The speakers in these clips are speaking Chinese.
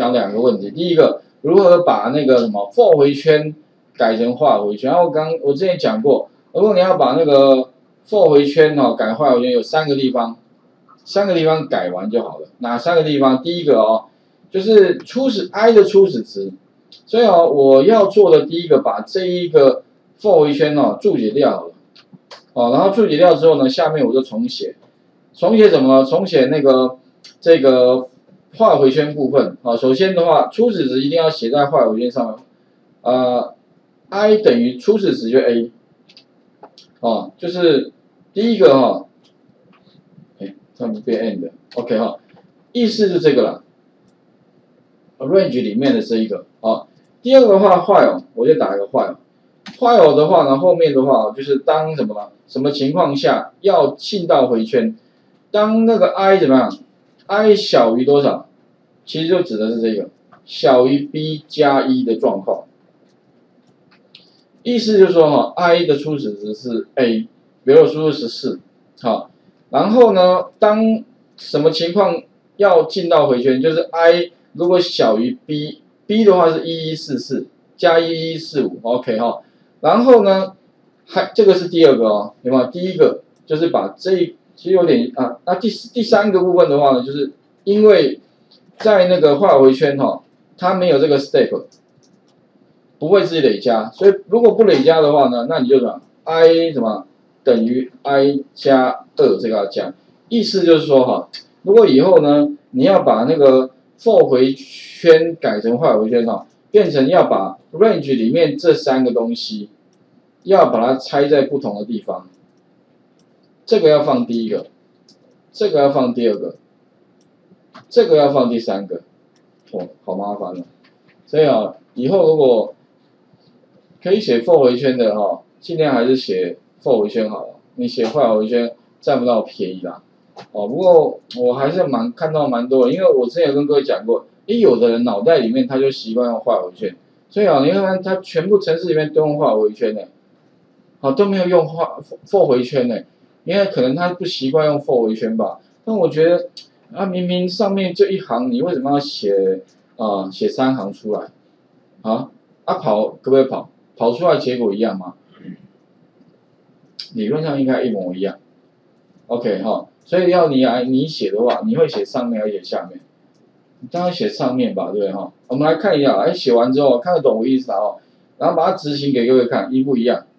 讲两个问题。第一个，如何把那个什么 for 回圈改成while回圈？然后我之前讲过，如果你要把那个 for 回圈改while回圈，有3个地方改完就好了。哪3个地方？第一个就是i 的初始值。所以我要做的第一个，把这一个 for 回圈注解掉好了。然后注解掉之后呢，下面我就重写。重写什么呢？重写这个while回圈部分。首先的话，初始值一定要写在while回圈上面。i 等于初始值就 a。就是第一个它不变 end。OK 意思是这个了。range 里面的这一个。第二个的话 while 我就打一个 while。while 的话呢，后面的话就是当什么呢？什么情况下要进到回圈？当那个 i 怎么样 ？i 小于多少？其实就指的是这个小于 b 加1的状况。意思就是说i 的初始值是 a， 比如我输入14。然后呢，当什么情况要进到回圈？就是 i 如果小于 b 的话是1144加1145。OK 然后呢，这个是第二个有没有？第一个就是把其实有点那第3个部分的话呢，就是因为在那个while回圈它没有这个 step， 不会自己累加，所以如果不累加的话呢，那你就什么 i 什么等于 i 加2这个要加。意思就是说如果以后呢，你要把那个 for 回圈改成while回圈变成要把 range 里面这3个东西要把它拆在不同的地方。这个要放第一个，这个要放第二个，这个要放第3个。好麻烦了。所以以后如果可以写 for 回圈的尽量还是写 for 回圈好了。你写while回圈占不到便宜啦。不过我还是看到蛮多的，因为我之前有跟各位讲过，有的人脑袋里面他就习惯用while回圈，所以你看他全部程式里面都用while回圈都没有用for 回圈因为可能他不习惯用 for 回圈吧。但我觉得明明上面就1行，你为什么要写3行出来？跑可不可以跑出来结果一样吗？理论上应该一模一样。OK 所以要你写的话，你会写上面还是写下面？你当然写上面吧，对不对我们来看一下，写完之后看得懂我意思然后把它执行给各位看，一不一样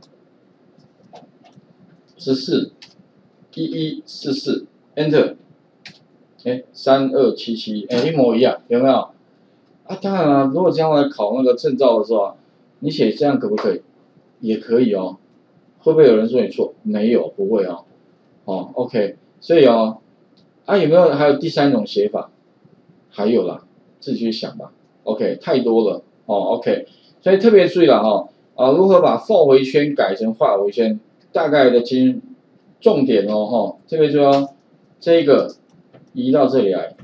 ？14 1144 Enter。3277，一模一样，有没有？当然了，如果将来考那个证照的时候你写这样可不可以？也可以会不会有人说你错？没有，不会OK， 所以有没有还有第3种写法？还有啦，自己去想吧。OK， 太多了OK， 所以特别注意了如何把 for 回圈改成while回圈，大概的重点这个就要这个移到这里来，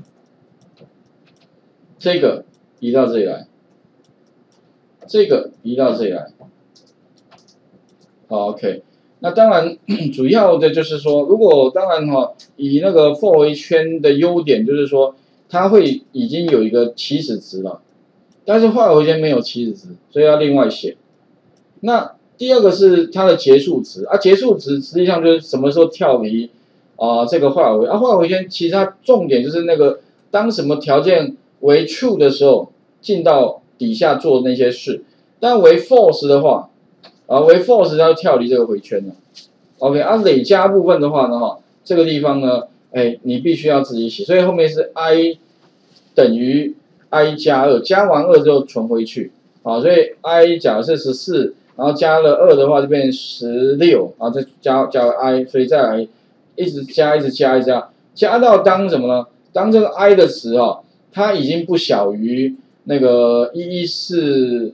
这个移到这里来，这个移到这里来。OK， 那当然主要的就是说，如果当然以那个 for 回圈的优点就是说，它会已经有一个起始值了，但是while回圈没有起始值，所以要另外写。那第二个是它的结束值结束值实际上就是什么时候跳离这个while回while回圈其实它重点就是那个当什么条件为 true 的时候进到底下做那些事，但为 false 的话为 false 要跳离这个回圈了。OK， 累加部分的话呢这个地方呢你必须要自己写，所以后面是 i 等于 i 加2，加完2之后存回去所以 i 假设14，然后加了2的话就变成16，然后再加 i， 所以再来一直加加到当什么呢？当这个 i 的值它已经不小于那个1144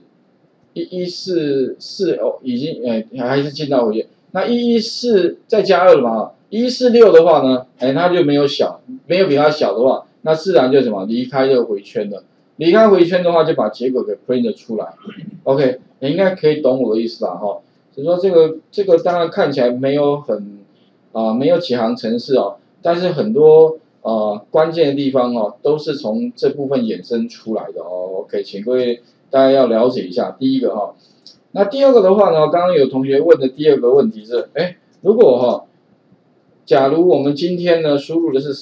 已经还是进到回圈。那114再加2嘛，146的话呢，它就没有比它小的话，那自然就什么离开这个回圈了。离开回圈的话，就把结果给 print 出来。OK， 你应该可以懂我的意思啦只是说这个当然看起来没有没有几行程式但是很多关键的地方哦，都是从这部分衍生出来的哦。OK， 请各位大家要了解一下。第一个哈，那第二个的话呢，刚刚有同学问的第二个问题是，哎，如果哈，假如我们今天呢输入的是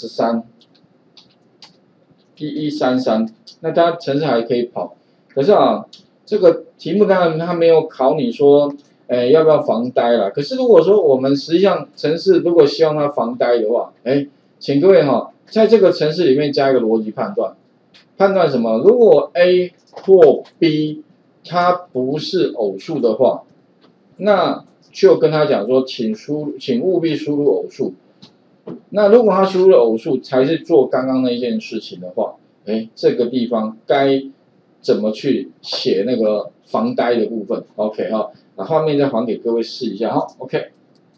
13，1133，那它程式还可以跑，可是啊，这个题目当然它没有考你说，哎，要不要防呆啦？可是如果说我们实际上程式如果希望它防呆的话，哎，请各位哈。在这个程式里面加一个逻辑判断，判断什么？如果 A 或 B 它不是偶数的话，那就跟他讲说，请务必输入偶数。那如果他输入了偶数，才是做刚刚那一件事情的话，哎，这个地方该怎么去写那个防呆的部分 ？OK 哈，把画面再还给各位试一下哈 ，OK。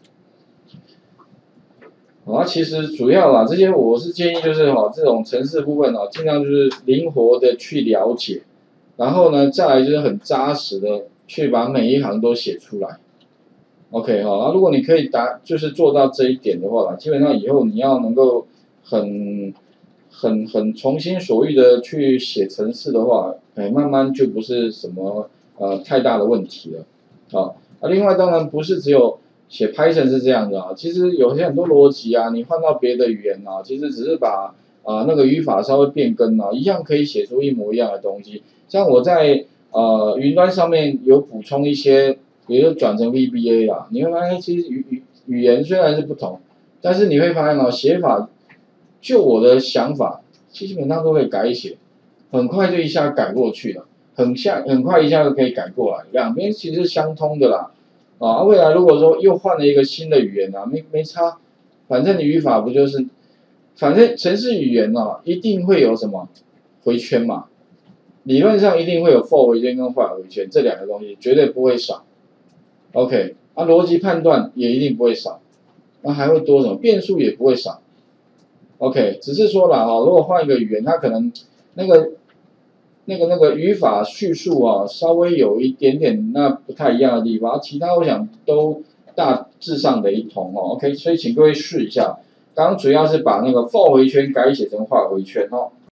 啊，其实主要啦，这些我是建议就是这种程式部分尽量就是灵活的去了解，然后呢，再来就是很扎实的去把每一行都写出来。OK 那如果你可以就是做到这一点的话基本上以后你要能够很从心所欲的去写程式的话，慢慢就不是什么太大的问题了。另外当然不是只有写 Python 是这样的其实有些很多逻辑你换到别的语言其实只是把那个语法稍微变更一样可以写出一模一样的东西。像我在云端上面有补充一些，也就转成 VBA 啦，你会发现其实语言虽然是不同，但是你会发现写法，就我的想法，基本上都可以改写，很快就一下改过去了，很快一下就可以改过来，两边其实是相通的啦。未来如果说又换了一个新的语言没差，反正你语法不就是，反正程式语言一定会有什么回圈嘛，理论上一定会有 for 回圈跟 while 回圈这两个东西，绝对不会少。OK， 逻辑判断也一定不会少，那还会多什么？变数也不会少。OK， 只是说啦如果换一个语言，它可能那个语法叙述稍微有一点点不太一样的地方，其他我想都大致上的一同OK， 所以请各位试一下。刚刚主要是把那个 for 回圈改写成while回圈